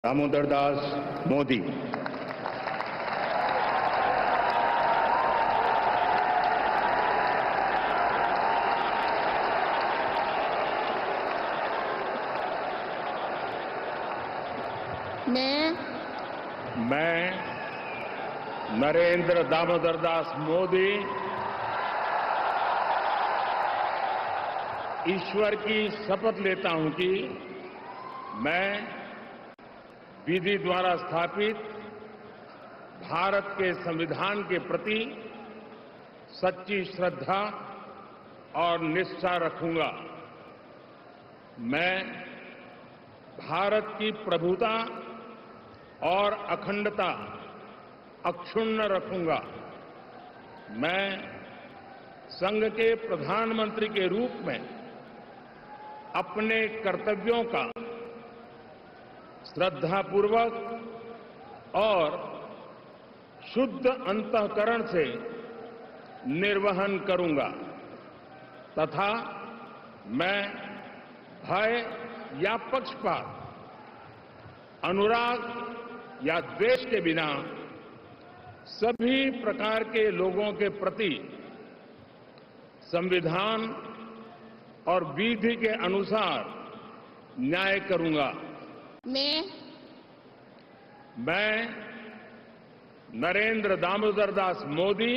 दामोदर दास मोदी। मैं नरेंद्र दामोदर दास मोदी ईश्वर की शपथ लेता हूं कि मैं विधि द्वारा स्थापित भारत के संविधान के प्रति सच्ची श्रद्धा और निष्ठा रखूंगा। मैं भारत की प्रभुता और अखंडता अक्षुण्ण रखूंगा। मैं संघ के प्रधानमंत्री के रूप में अपने कर्तव्यों का श्रद्धापूर्वक और शुद्ध अंतःकरण से निर्वहन करूंगा तथा मैं भय या पक्षपात, अनुराग या द्वेष के बिना सभी प्रकार के लोगों के प्रति संविधान और विधि के अनुसार न्याय करूंगा। मैं नरेंद्र दामोदर दास मोदी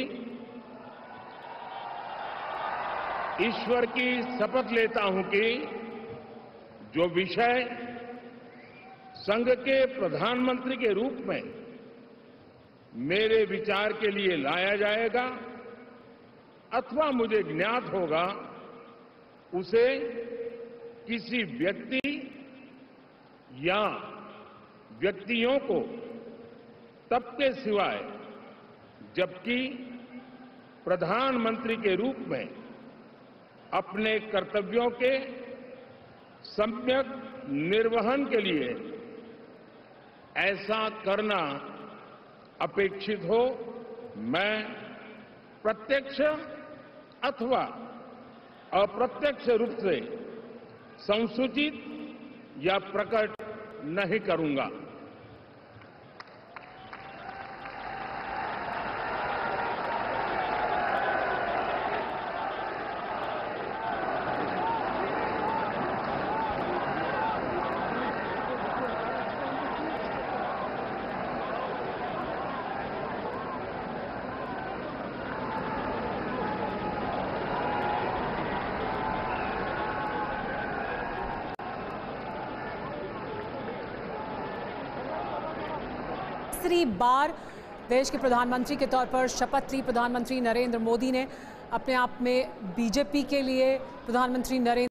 ईश्वर की शपथ लेता हूं कि जो विषय संघ के प्रधानमंत्री के रूप में मेरे विचार के लिए लाया जाएगा अथवा मुझे ज्ञात होगा, उसे किसी व्यक्ति या व्यक्तियों को तब के सिवाय जबकि प्रधानमंत्री के रूप में अपने कर्तव्यों के सम्यक निर्वहन के लिए ऐसा करना अपेक्षित हो, मैं प्रत्यक्ष अथवा अप्रत्यक्ष रूप से संसूचित या प्रकट नहीं करूंगा। तीसरी बार देश के प्रधानमंत्री के तौर पर शपथ ली प्रधानमंत्री नरेंद्र मोदी ने। अपने आप में बीजेपी के लिए प्रधानमंत्री नरेंद्र